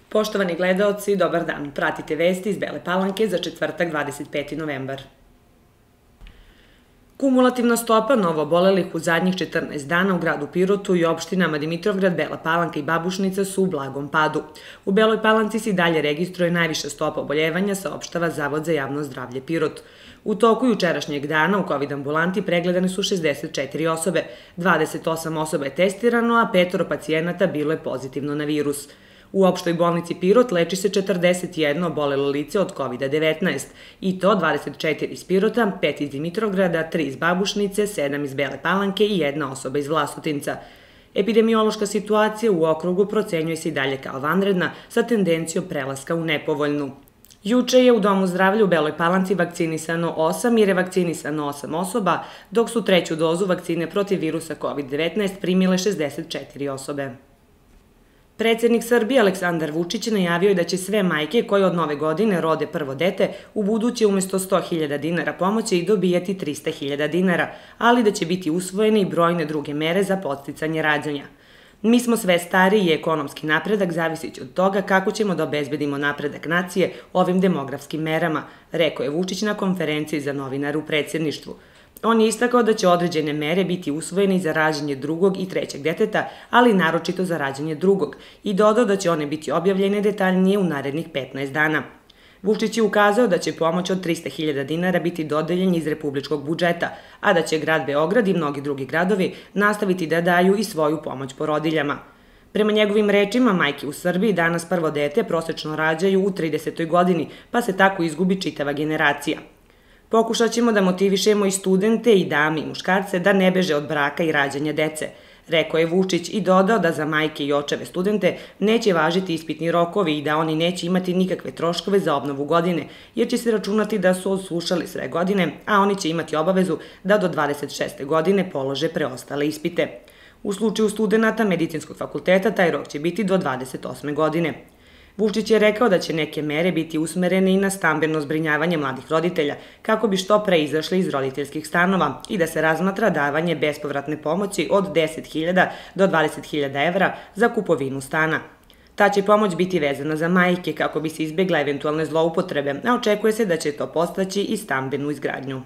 Poštovani gledaoci, dobar dan. Pratite vesti iz Bele Palanke za četvrtak 25. novembar. Kumulativna stopa novoobolelih u zadnjih 14 dana u gradu Pirotu i opštinama Dimitrovgrad, Bela Palanka i Babušnica su u blagom padu. U Beloj Palanci se i dalje registruje najviša stopa oboljevanja, saopštava Zavod za javno zdravlje Pirot. U toku jučerašnjeg dana u COVID ambulanti pregledane su 64 osobe, 28 osoba je testirano, a 5 pacijenata bilo je pozitivno na virus. U opštoj bolnici Pirot leči se 41 obolelo lice od COVID-19, i to 24 iz Pirota, 5 iz Dimitrovgrada, 3 iz Babušnice, 7 iz Bele Palanke i 1 osoba iz Vlasotinca. Epidemiološka situacija u okrugu procenjuje se i dalje kao vanredna, sa tendencijom prelaska u nepovoljnu. Juče je u Domu zdravlja u Beloj Palanci vakcinisano 8 i revakcinisano 8 osoba, dok su treću dozu vakcine protiv virusa COVID-19 primile 64 osobe. Predsednik Srbije Aleksandar Vučić najavio je da će sve majke koje od nove godine rode prvo dete u buduće umesto 100.000 dinara pomoći i dobijati 300.000 dinara, ali da će biti usvojene i brojne druge mere za podsticanje rađanja. Mi smo sve stariji i ekonomski napredak zavisiće od toga kako ćemo da obezbedimo napredak nacije ovim demografskim merama, rekao je Vučić na konferenciji za novinare u predsedništvu. On je istakao da će određene mere biti usvojene za rađanje drugog i trećeg deteta, ali naročito za rađanje drugog, i dodao da će one biti objavljene detaljnije u narednih 15 dana. Vučić je ukazao da će pomoć od 300.000 dinara biti dodeljena iz republičkog budžeta, a da će grad Beograd i mnogi drugi gradovi nastaviti da daju i svoju pomoć porodiljama. Prema njegovim rečima, majke u Srbiji danas prvo dete prosečno rađaju u 30. godini, pa se tako izgubi čitava generacija. Pokušat ćemo da motivišemo i studente i dame i muškarce da ne beže od braka i rađanja dece, rekao je Vučić i dodao da za majke i očeve studente neće važiti ispitni rokovi i da oni neće imati nikakve troškove za obnovu godine, jer će se računati da su odslušali sve godine, a oni će imati obavezu da do 26. godine polože preostale ispite. U slučaju studenata Medicinskog fakulteta taj rok će biti do 28. godine. Vučić je rekao da će neke mere biti usmerene i na stambeno zbrinjavanje mladih roditelja, kako bi što pre izašli iz roditeljskih stanova i da se razmatra davanje bespovratne pomoći od 10.000 do 20.000 evra za kupovinu stana. Ta će pomoć biti vezana za majke kako bi se izbjegla eventualne zloupotrebe, a očekuje se da će to postaći i stambenu izgradnju.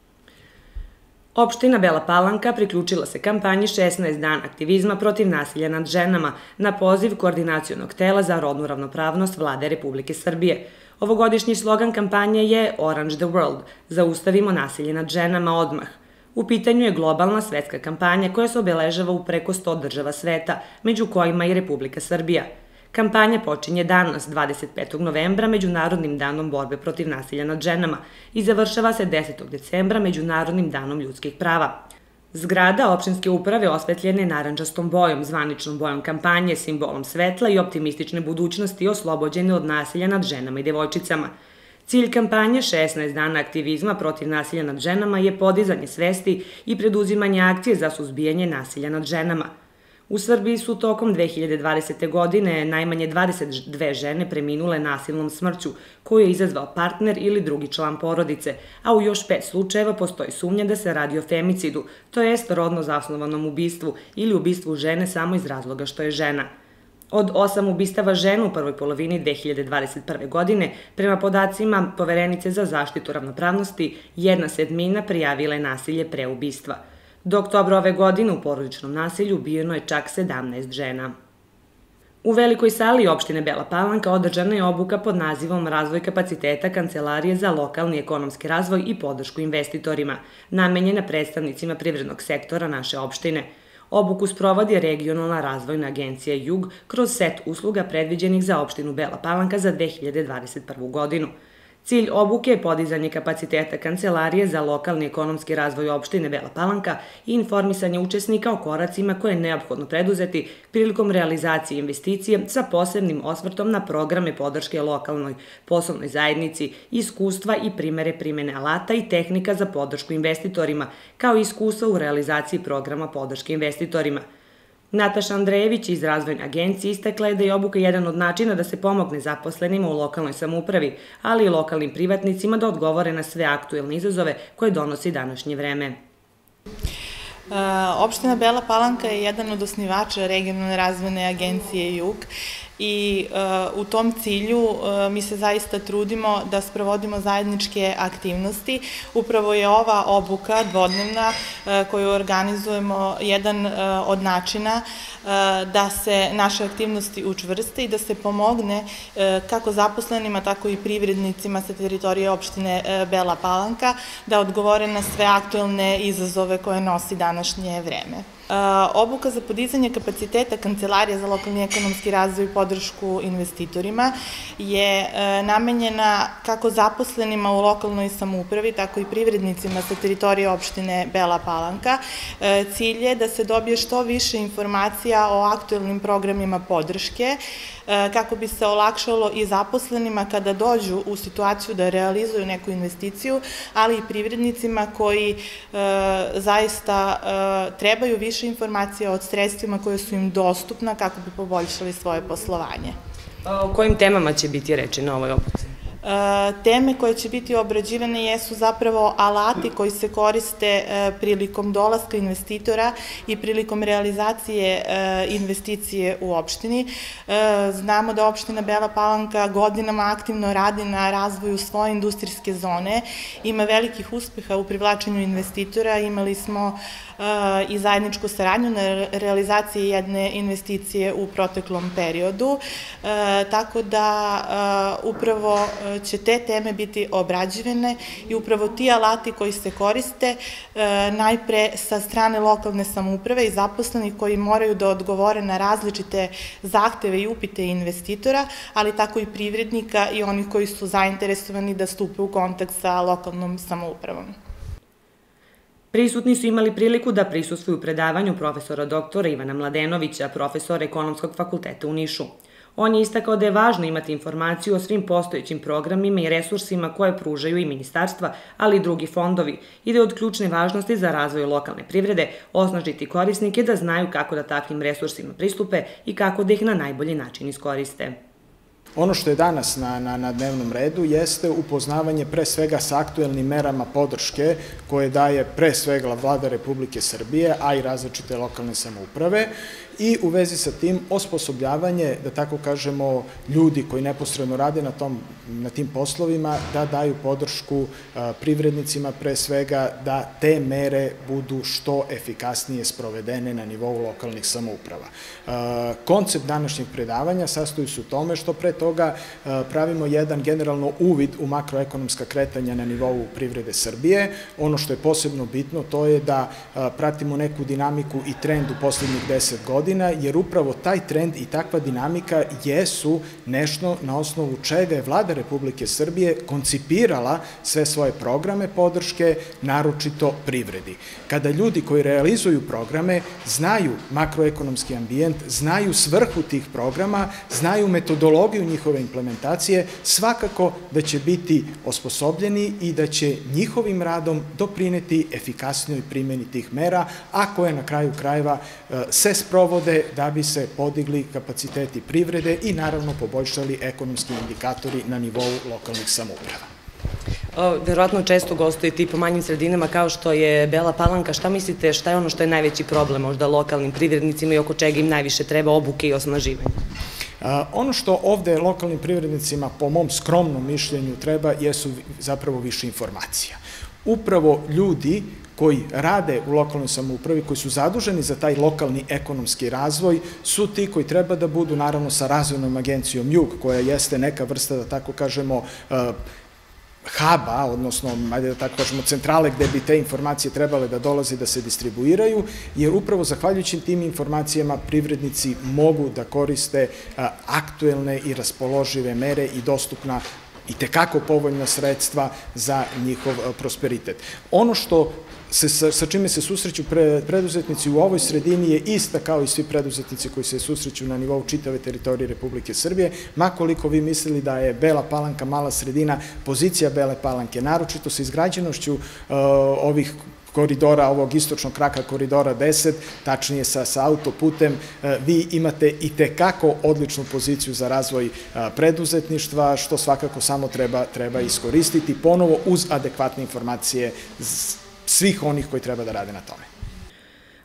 Opština Bela Palanka priključila se kampanji 16 dana aktivizma protiv nasilja nad ženama na poziv Koordinacionog tela za rodnu ravnopravnost Vlade Republike Srbije. Ovogodišnji slogan kampanje je Orange the World, zaustavimo nasilje nad ženama odmah. U pitanju je globalna svetska kampanja koja se obeležava u preko 100 država sveta, među kojima i Republika Srbija. Kampanja počinje danas, 25. novembra, Međunarodnim danom borbe protiv nasilja nad ženama i završava se 10. decembra Međunarodnim danom ljudskih prava. Zgrada opštinske uprave osvetljena je narandžastom bojom, zvaničnom bojom kampanje, simbolom svetla i optimistične budućnosti oslobođene od nasilja nad ženama i devojčicama. Cilj kampanje 16 dana aktivizma protiv nasilja nad ženama je podizanje svesti i preduzimanje akcije za suzbijanje nasilja nad ženama. U Srbiji su tokom 2020. godine najmanje 22 žene preminule nasilnom smrću, koju je izazvao partner ili drugi član porodice, a u još 5 slučajeva postoji sumnja da se radi o femicidu, to jest rodno zasnovanom ubistvu ili ubistvu žene samo iz razloga što je žena. Od 8 ubistava žena u prvoj polovini 2021. godine, prema podacima Poverenice za zaštitu ravnopravnosti, 1/7 prijavila je nasilje pre ubistva. Do oktobra ove godine u porodičnom nasilju ubijeno je čak 17 žena. U velikoj sali opštine Bela Palanka održana je obuka pod nazivom Razvoj kapaciteta Kancelarije za lokalni ekonomski razvoj i podršku investitorima, namenjena predstavnicima privrednog sektora naše opštine. Obuku sprovodi Regionalna razvojna agencija Jug kroz set usluga predviđenih za opštinu Bela Palanka za 2021. godinu. Cilj obuke je podizanje kapaciteta Kancelarije za lokalni ekonomski razvoj opštine Bela Palanka i informisanje učesnika o koracima koje je neophodno preduzeti prilikom realizacije investicije sa posebnim osvrtom na programe podrške lokalnoj poslovnoj zajednici, iskustva i primere primene alata i tehnika za podršku investitorima, kao i iskustva u realizaciji programa podrške investitorima. Nataša Andrejević iz Razvojne agencije istakla je da je obuka jedan od načina da se pomogne zaposlenima u lokalnoj samoupravi, ali i lokalnim privatnicima da odgovore na sve aktuelne izazove koje donosi današnje vreme. Opština Bela Palanka je jedan od osnivača Regionalne razvojne agencije Jug i u tom cilju mi se zaista trudimo da sprovodimo zajedničke aktivnosti. Upravo je ova obuka dvodnevna koju organizujemo jedan od načina da se naše aktivnosti učvrste i da se pomogne kako zaposlenima, tako i privrednicima sa teritorije opštine Bela Palanka da odgovore na sve aktuelne izazove koje nosi današnje vreme. Obuka za podizanje kapaciteta Kancelarije za lokalni ekonomski razvoj i podršku investitorima je namenjena kako zaposlenima u lokalnoj samoupravi, tako i privrednicima sa teritorije opštine Bela Palanka. Cilj je da se dobije što više informacija o aktuelnim programima podrške, kako bi se olakšalo i zaposlenima kada dođu u situaciju da realizuju neku investiciju, ali i privrednicima koji zaista trebaju više informacija o sredstvima koje su im dostupna kako bi poboljšali svoje poslovanje. O kojim temama će biti reči na ovoj obuci? Teme koje će biti obrađivane jesu zapravo alati koji se koriste prilikom dolaska investitora i prilikom realizacije investicije u opštini. Znamo da opština Bela Palanka godinama aktivno radi na razvoju svoje industrijske zone, ima velikih uspeha u privlačenju investitora, imali smo i zajedničku saradnju na realizaciji jedne investicije u proteklom periodu, tako da upravo će te teme biti obrađivane i upravo ti alati koji se koriste najpre sa strane lokalne samouprave i zaposlenih koji moraju da odgovore na različite zahteve i upite investitora, ali tako i privrednika i onih koji su zainteresovani da stupe u kontakt sa lokalnom samoupravom. Prisutni su imali priliku da prisustvuju predavanju profesora doktora Ivana Mladenovića, profesora Ekonomskog fakulteta u Nišu. On je istakao da je važno imati informaciju o svim postojećim programima i resursima koje pružaju i ministarstva, ali i drugi fondovi, i da je od ključne važnosti za razvoj lokalne privrede osnažiti korisnike da znaju kako da takvim resursima pristupe i kako da ih na najbolji način iskoriste. Ono što je danas na dnevnom redu jeste upoznavanje pre svega sa aktuelnim merama podrške koje daje pre svega Vlada Republike Srbije, a i različite lokalne samouprave, i u vezi sa tim osposobljavanje, da tako kažemo, ljudi koji neposredno rade na tim poslovima, da daju podršku privrednicima pre svega da te mere budu što efikasnije sprovedene na nivou lokalnih samouprava. Koncept današnjeg predavanja sastoji se u tome što pre toga pravimo jedan generalno uvid u makroekonomska kretanja na nivou privrede Srbije. Ono što je posebno bitno to je da pratimo neku dinamiku i trend u poslednjih 10 godina, jer upravo taj trend i takva dinamika jesu nešto na osnovu čega je Vlada Republike Srbije koncipirala sve svoje programe podrške, naročito privredi. Kada ljudi koji realizuju programe znaju makroekonomski ambijent, znaju svrhu tih programa, znaju metodologiju njihove implementacije, svakako da će biti osposobljeni i da će njihovim radom doprineti efikasnijoj primjeni tih mera, a koje na kraju krajeva se sprovode da bi se podigli kapaciteti privrede i naravno poboljšali ekonomski indikatori na nivou lokalnih samouprava. Verovatno često gostujete i po manjim sredinama kao što je Bela Palanka. Šta mislite, šta je ono što je najveći problem možda lokalnim privrednicima i oko čega im najviše treba obuke i osnaživanje? Ono što ovde lokalnim privrednicima, po mom skromnom mišljenju, treba jesu zapravo više informacija. Upravo ljudi koji rade u lokalnoj samoupravi, koji su zaduženi za taj lokalni ekonomski razvoj, su ti koji treba da budu, naravno, sa Razvojnom agencijom Jug, koja jeste neka vrsta, da tako kažemo, huba, odnosno, ajde da tako kažemo, centrale gde bi te informacije trebale da dolaze da se distribuiraju, jer upravo zahvaljujući tim informacijama privrednici mogu da koriste aktuelne i raspoložive mere i dostupna i tekako povoljna sredstva za njihov prosperitet. Ono što sa čime se susreću preduzetnici u ovoj sredini je ista kao i svi preduzetnici koji se susreću na nivou čitave teritorije Republike Srbije, makoliko vi mislili da je Bela Palanka mala sredina, pozicija Bele Palanke, naročito sa izgrađenošću ovih koridora, ovog istočnog kraka koridora 10, tačnije sa autoputem, vi imate i tekako odličnu poziciju za razvoj preduzetništva, što svakako samo treba iskoristiti, ponovo uz adekvatne informacije svih onih koji treba da rade na tome.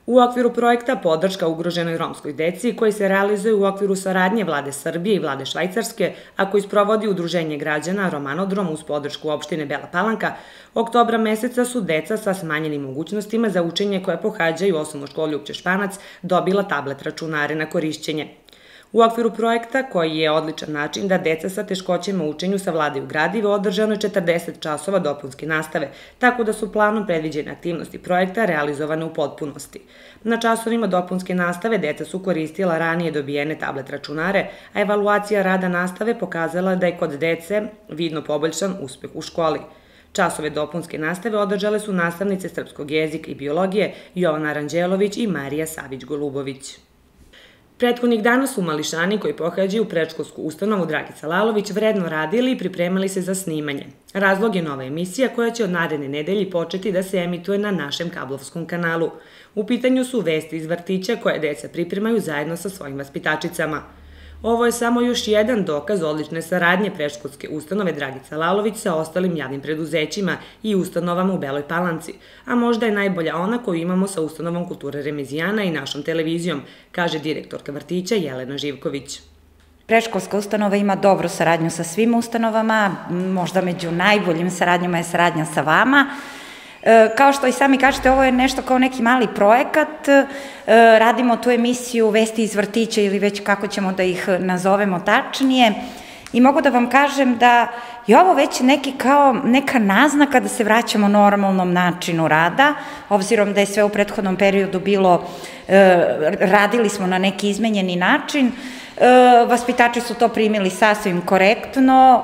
U okviru projekta Podrška ugroženoj romskoj deci, koji se realizuje u okviru saradnje Vlade Srbije i Vlade Švajcarske, a koji sprovodi Udruženje građana Romanodrom uz podršku opštine Bela Palanka, oktobra meseca su deca sa smanjenim mogućnostima za učenje koje pohađaju osnovnu školu Ljupče Španac dobila tablet računare na korišćenje. U okviru projekta, koji je odličan način da deca sa teškoćama u učenju savladaju gradivo, održano je 40 časova dopunske nastave, tako da su planom predviđene aktivnosti projekta realizovane u potpunosti. Na časovima dopunske nastave deca su koristila ranije dobijene tablet računare, a evaluacija rada nastave pokazala da je kod dece vidno poboljšan uspeh u školi. Časove dopunske nastave održale su nastavnice srpskog jezika i biologije Jovana Ranđelović i Marija Savić-Golubović. Prethodnih dana su mališani koji pohađaju predškolsku ustanovu Dragica Lalović vredno radili i pripremali se za snimanje. Razlog je nova emisija koja će od naredne nedelje početi da se emituje na našem kablovskom kanalu. U pitanju su vesti iz vrtića koje deca pripremaju zajedno sa svojim vaspitačicama. Ovo je samo još jedan dokaz odlične saradnje predškolske ustanove Dragica Lalović sa ostalim javnim preduzećima i ustanovama u Beloj Palanci, a možda je najbolja ona koju imamo sa ustanovom Kulture Remezijana i našom televizijom, kaže direktorka vrtića Jelena Živković. Predškolska ustanova ima dobru saradnju sa svim ustanovama, možda među najboljim saradnjama je saradnja sa vama. Kao što i sami kažete, ovo je nešto kao neki mali projekat, radimo tu emisiju Vesti iz vrtića ili već kako ćemo da ih nazovemo tačnije i mogu da vam kažem da je ovo već neka naznaka da se vraćamo normalnom načinu rada, obzirom da je sve u prethodnom periodu bilo, radili smo na neki izmenjeni način. Vaspitači su to primili sasvim korektno,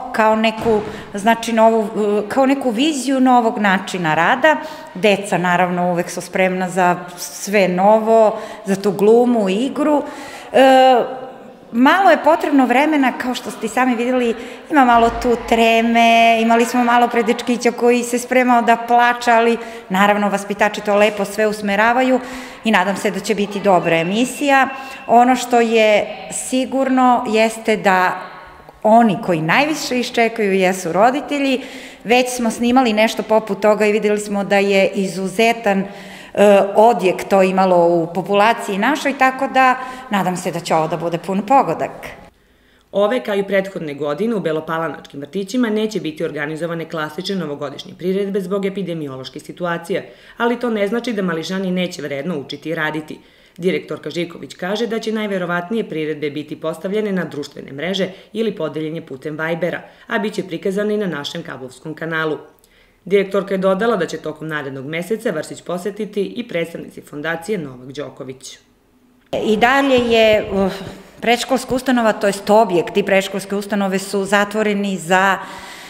kao neku viziju novog načina rada. Deca, naravno, uvek su spremna za sve novo, za tu glumu, igru. Malo je potrebno vremena, kao što ste i sami videli, ima malo tu treme, imali smo malo pre dečkića koji se spremao da plača, ali naravno vaspitači to lepo sve usmeravaju i nadam se da će biti dobra emisija. Ono što je sigurno jeste da oni koji najviše iščekuju jesu roditelji, već smo snimali nešto poput toga i videli smo da je izuzetan odjek to imalo u populaciji našoj, tako da nadam se da će ovo da bude pun pogodak. Ove, kao i prethodne godine, u belopalanačkim vrtićima neće biti organizovane klasične novogodišnje priredbe zbog epidemiološke situacije, ali to ne znači da mališani neće vredno učiti i raditi. Direktorka Živković kaže da će najverovatnije priredbe biti postavljene na društvene mreže ili podeljenje putem Vibera, a bit će prikazane i na našem kablovskom kanalu. Direktorka je dodala da će tokom narednog meseca vrtić posetiti i predstavnici fondacije Novak Đoković. I dalje je predškolska ustanova, to jest objekti predškolske ustanove su zatvoreni za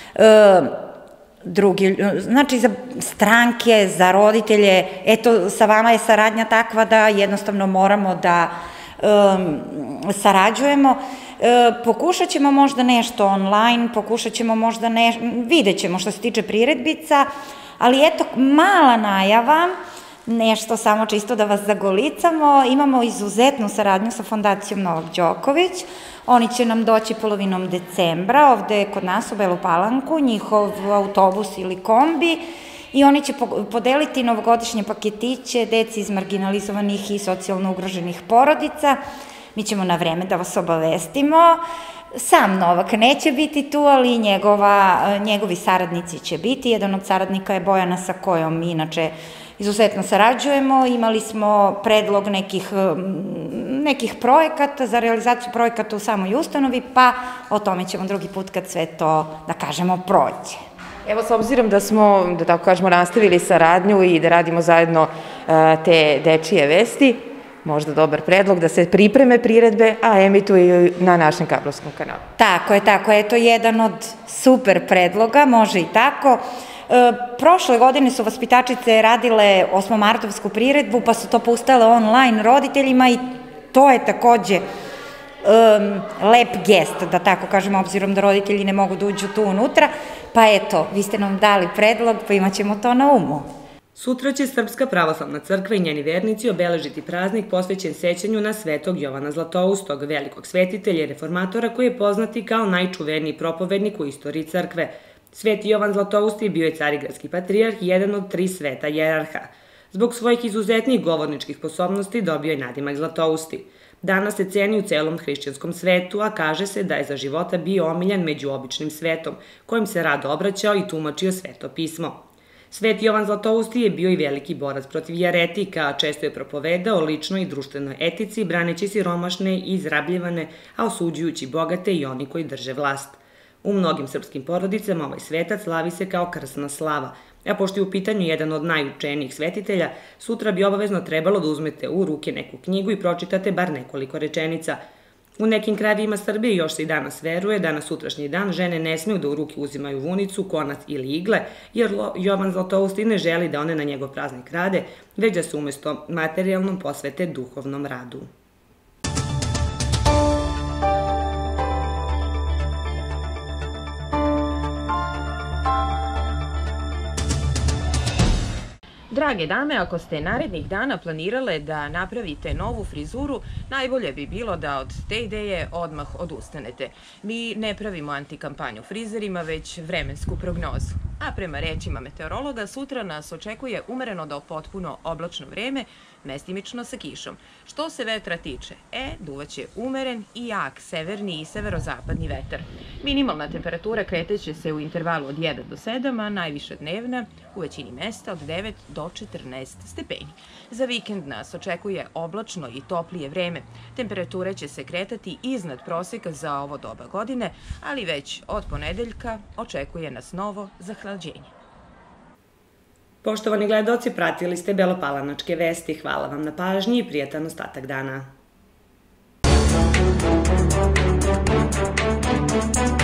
znači za stranke, za roditelje. Eto, sa vama je saradnja takva da jednostavno moramo da sarađujemo. Pokušat ćemo možda nešto online, pokušat ćemo možda nešto, vidjet ćemo što se tiče priredbica, ali eto, mala najava, nešto samo čisto da vas zagolicamo, imamo izuzetnu saradnju sa fondacijom Novak Đoković, oni će nam doći polovinom decembra ovde kod nas u Belu Palanku, njihov autobus ili kombi, i oni će podeliti novogodišnje paketiće deci iz marginalizovanih i socijalno ugroženih porodica. Mi ćemo na vreme da vas obavestimo. Sam Novak neće biti tu, ali njegovi saradnici će biti. Jedan od saradnika je Bojana, sa kojom mi inače izuzetno sarađujemo. Imali smo predlog nekih projekata za realizaciju projekata u samoj ustanovi, pa o tome ćemo drugi put kad sve to, da kažemo, prođe. Evo, s obzirom da smo, da tako kažemo, nastavili saradnju i da radimo zajedno te dečije vesti, možda dobar predlog da se pripreme priredbe, a emituju na našem kablovskom kanalu. Tako je, to je jedan od super predloga, može i tako. Prošle godine su vaspitačice radile 8-martovsku priredbu, pa su to pustale online roditeljima i to je takođe lep gest, da tako kažemo, obzirom da roditelji ne mogu da uđu tu unutra, pa eto, vi ste nam dali predlog, pa imat ćemo to na umu. Sutra će Srpska pravoslavna crkva i njeni vernici obeležiti praznik posvećen sećanju na svetog Jovana Zlatoustog, velikog svetitelja i reformatora koji je poznati kao najčuveniji propovednik u istoriji crkve. Sveti Jovan Zlatoust bio je carigradski patrijarh i jedan od 3 sveta jerarha. Zbog svojih izuzetnih govorničkih sposobnosti dobio je nadimak Zlatousti. Danas se ceni u celom hrišćanskom svetu, a kaže se da je za života bio omiljen među običnim svetom, kojim se rado obraćao i tumačio Sveto pismo. Sveti Jovan Zlatousti je bio i veliki borac protiv jeretika, a često je propovedao o ličnoj i društvenoj etici, braneći siromašne i izrabljivane, a osuđujući bogate i oni koji drže vlast. U mnogim srpskim porodicama ovaj svetac slavi se kao krsna slava, a pošto je u pitanju jedan od najučenijih svetitelja, sutra bi obavezno trebalo da uzmete u ruke neku knjigu i pročitate bar nekoliko rečenica. U nekim krajevima Srbije još se i danas veruje da na sutrašnji dan žene ne smiju da u ruke uzimaju vunicu, konac ili igle, jer Jovan Zlatousti ne želi da one na njegov praznik rade, već da se umesto materijalnom posvete duhovnom radu. Drage dame, ako ste narednih dana planirale da napravite novu frizuru, najbolje bi bilo da od te ideje odmah odustanete. Mi ne pravimo antikampanju frizerima, već vremensku prognozu. A prema rečima meteorologa, sutra nas očekuje umereno do potpuno oblačno vreme, mestimično sa kišom. Što se vetra tiče, duvaće umeren i jak severni i severozapadni vetar. Minimalna temperatura kreteće se u intervalu od 1 do 7, a najviša dnevna u većini mesta od 9 do 14 stepeni. Za vikend nas očekuje oblačno i toplije vreme. Temperature će se kretati iznad proseka za ovo doba godine, ali već od ponedeljka očekuje nas novo zahlađenje. Poštovani gledaoci, pratili ste Belopalanačke vesti. Hvala vam na pažnji i prijatan ostatak dana.